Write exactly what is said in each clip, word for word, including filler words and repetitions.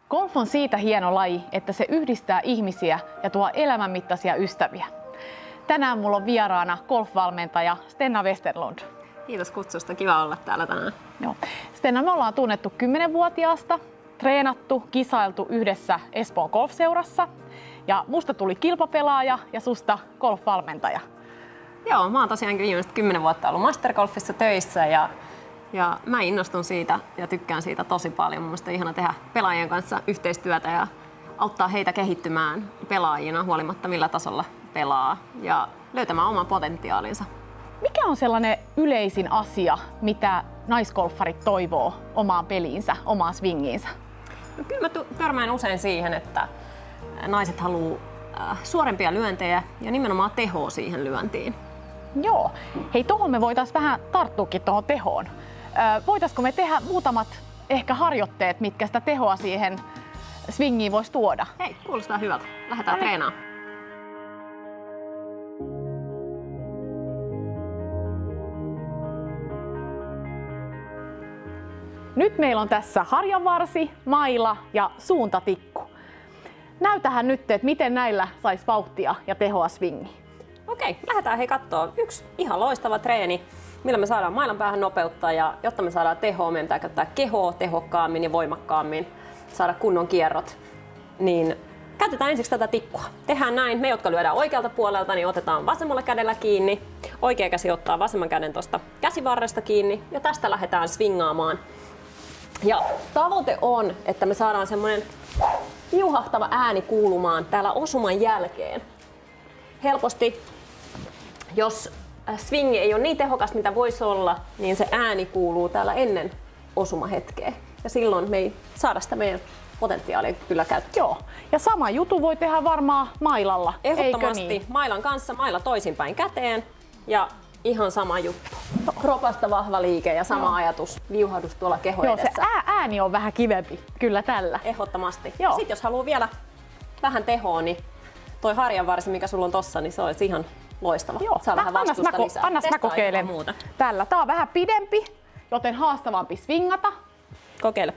Golf on siitä hieno laji, että se yhdistää ihmisiä ja tuo elämänmittaisia ystäviä. Tänään mulla on vieraana golfvalmentaja Stenna Westerlund. Kiitos kutsusta, kiva olla täällä tänään. Joo. Stenna, me ollaan tunnettu kymmenvuotiaasta, treenattu, kisailtu yhdessä Espoon golfseurassa ja musta tuli kilpapelaaja ja susta golfvalmentaja. Joo, mä oon tosiaankin viimeiset kymmenen vuotta ollut Mastergolfissa töissä ja, ja mä innostun siitä ja tykkään siitä tosi paljon. Mun mielestä on ihana tehdä pelaajien kanssa yhteistyötä ja auttaa heitä kehittymään pelaajina huolimatta millä tasolla pelaa ja löytämään oman potentiaalinsa. Mikä on sellainen yleisin asia, mitä naisgolfarit toivoo omaan peliinsä, omaan swingiinsä? No, kyllä mä törmään usein siihen, että naiset haluaa suorempia lyöntejä ja nimenomaan tehoa siihen lyöntiin. Joo. Hei, tohon me voitaisiin vähän tarttuukin tuohon tehoon. Voitaisiko me tehdä muutamat ehkä harjoitteet, mitkä sitä tehoa siihen swingiin voisi tuoda? Hei, kuulostaa hyvältä. Lähdetään treenaamaan. Nyt meillä on tässä harjanvarsi, maila ja suuntatikku. Näytähän nyt, että miten näillä saisi vauhtia ja tehoa swingiin. Okei, lähdetään hei kattoo. Yksi ihan loistava treeni, millä me saadaan mailan päähän nopeutta ja jotta me saadaan tehoa, meidän pitää käyttää kehoa tehokkaammin ja voimakkaammin, saada kunnon kierrot, niin käytetään ensiksi tätä tikkua. Tehdään näin, me jotka lyödään oikealta puolelta, niin otetaan vasemmalla kädellä kiinni, oikea käsi ottaa vasemman käden tuosta käsivarresta kiinni ja tästä lähdetään swingaamaan. Ja tavoite on, että me saadaan semmoinen viuhahtava ääni kuulumaan täällä osuman jälkeen. Helposti, jos swingi ei ole niin tehokas, mitä voisi olla, niin se ääni kuuluu täällä ennen osumahetkeä. Ja silloin me ei saada sitä meidän potentiaalia kyllä käyttöön. Joo, ja sama jutu voi tehdä varmaan mailalla, ehdottomasti eikö niin? Mailan kanssa, maila toisinpäin käteen ja ihan sama juttu. Kropasta vahva liike ja sama no. ajatus, viuhadus tuolla keho Joo, edessä. se ää, ääni on vähän kivempi, kyllä tällä. Ehdottomasti. Joo. Sitten jos haluaa vielä vähän tehoa, niin toi harjanvarsi, mikä sulla on tossa, niin se olisi ihan loistava. Joo, saa vähän vastusta mä, lisää. Annas mä kokeilen muuta. tällä. Tää on vähän pidempi, joten haastavampi swingata. Kokeile.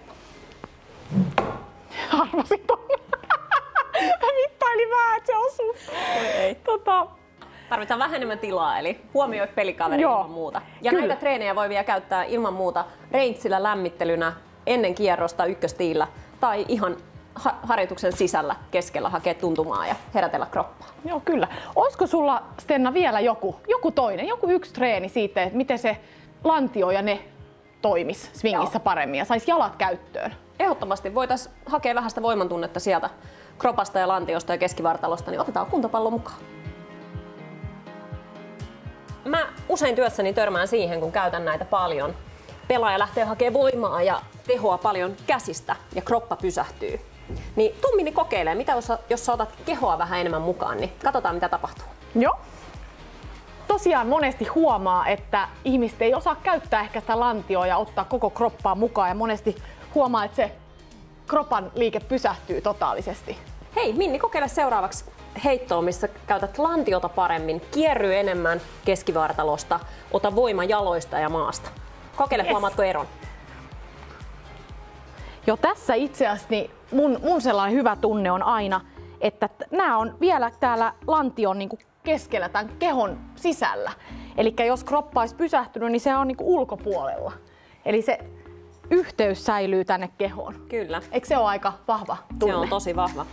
Arvasin ton. Mä mittailin vähän, että se osuu. Oi ei. Tota... Tarvitaan vähän enemmän tilaa, eli huomioi pelikaveri Joo, ilman muuta. Ja kyllä. näitä treenejä voi vielä käyttää ilman muuta rangeillä lämmittelynä ennen kierrosta ykköstiillä tai ihan ha- harjoituksen sisällä keskellä hakea tuntumaa ja herätellä kroppaa. Joo, kyllä. Olisiko sulla, Stenna, vielä joku, joku toinen, joku yksi treeni siitä, että miten se lantio ja ne toimis swingissä Joo. paremmin ja sais jalat käyttöön? Ehdottomasti voitaisiin hakea vähän sitä voimantunnetta sieltä kropasta ja lantiosta ja keskivartalosta, niin otetaan kuntopallo mukaan. Mä usein työssäni törmään siihen, kun käytän näitä paljon. Pelaaja lähtee hakemaan voimaa ja tehoa paljon käsistä ja kroppa pysähtyy. Niin tuu Minni kokeilemaan, mitä jos, jos sä otat kehoa vähän enemmän mukaan, niin katsotaan mitä tapahtuu. Joo. Tosiaan monesti huomaa, että ihmiset ei osaa käyttää ehkä sitä lantioa ja ottaa koko kroppaa mukaan ja monesti huomaa, että se kropan liike pysähtyy totaalisesti. Hei Minni, kokeile seuraavaksi heittoa, missä käytät lantiota paremmin, kierry enemmän keskivartalosta, ota voima jaloista ja maasta. Kokeile, yes. Huomaatko eron? Jo tässä itse asiassa niin mun, mun sellainen hyvä tunne on aina, että nämä on vielä täällä lantion niin kuin keskellä tämän kehon sisällä. Eli jos kroppa olisi pysähtynyt, niin se on niin kuin ulkopuolella. Eli se yhteys säilyy tänne kehoon. Kyllä. Eikö se ole aika vahva tunne? Se on tosi vahva.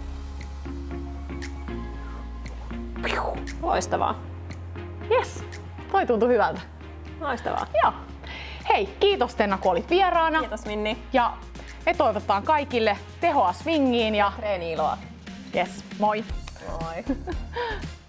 Loistavaa. Jes, toi tuntui hyvältä. Loistavaa. Joo. Hei, kiitos Stenna, kun olit vieraana. Kiitos Minni. Ja me toivotetaan kaikille tehoa swingiin ja treeni-iloa. Jes, moi. Moi.